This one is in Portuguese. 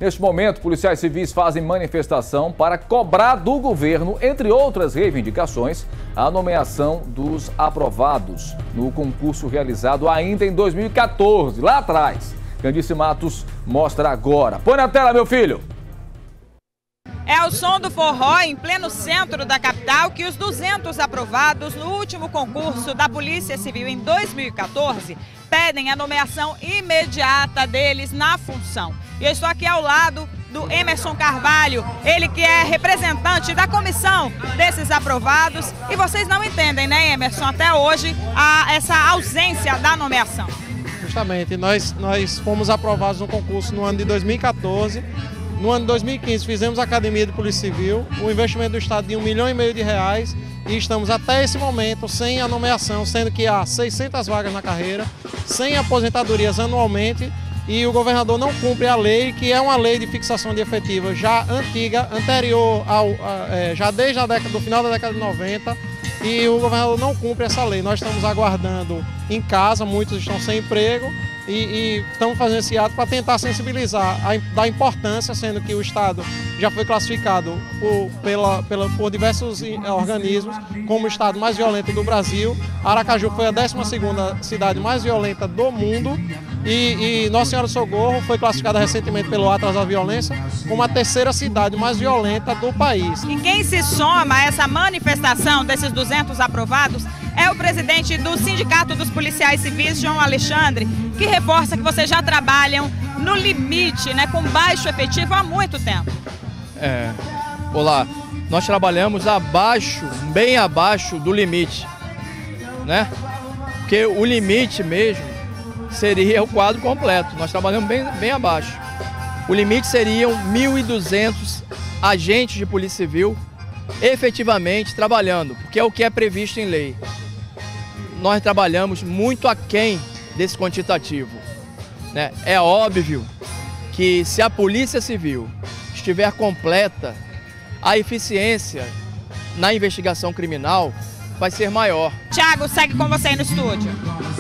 Neste momento, policiais civis fazem manifestação para cobrar do governo, entre outras reivindicações, a nomeação dos aprovados no concurso realizado ainda em 2014, lá atrás. Candice Matos mostra agora. Põe na tela, meu filho! É o som do forró em pleno centro da capital que os 200 aprovados no último concurso da Polícia Civil em 2014 pedem a nomeação imediata deles na função. E eu estou aqui ao lado do Emerson Carvalho, ele que é representante da comissão desses aprovados. E vocês não entendem, né, Emerson, até hoje, essa ausência da nomeação. Justamente, nós fomos aprovados no concurso no ano de 2014. No ano de 2015 fizemos a Academia de Polícia Civil, o investimento do Estado de R$1,5 milhão e estamos até esse momento sem a nomeação, sendo que há 600 vagas na carreira, sem aposentadorias anualmente, e o governador não cumpre a lei, que é uma lei de fixação de efetiva já antiga, anterior já desde do final da década de 90, e o governador não cumpre essa lei. Nós estamos aguardando em casa, muitos estão sem emprego, e estamos fazendo esse ato para tentar sensibilizar da importância, sendo que o Estado já foi classificado por diversos organismos como o Estado mais violento do Brasil. Aracaju foi a 12ª cidade mais violenta do mundo e Nossa Senhora do Socorro foi classificada recentemente pelo Atlas da Violência como a 3ª cidade mais violenta do país. E quem se soma a essa manifestação desses 200 aprovados é o presidente do Sindicato dos Policiais Civis, João Alexandre, que reforça que vocês já trabalham no limite, né, com baixo efetivo há muito tempo. Olá, nós trabalhamos abaixo, bem abaixo do limite, né? Porque o limite mesmo seria o quadro completo, nós trabalhamos bem abaixo. O limite seriam 1.200 agentes de Polícia Civil efetivamente trabalhando, porque é o que é previsto em lei. Nós trabalhamos muito aquém desse quantitativo, né? É óbvio que se a Polícia Civil estiver completa, a eficiência na investigação criminal vai ser maior. Tiago, segue com você aí no estúdio.